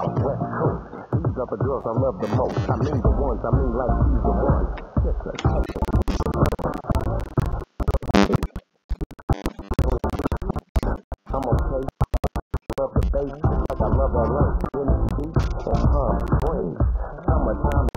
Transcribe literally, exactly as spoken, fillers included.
West Coast. These are the girls I love the most. I mean the ones, I mean like these the ones. I'm okay. Love the bass like I love L A. N B C and Palm Springs. Summertime.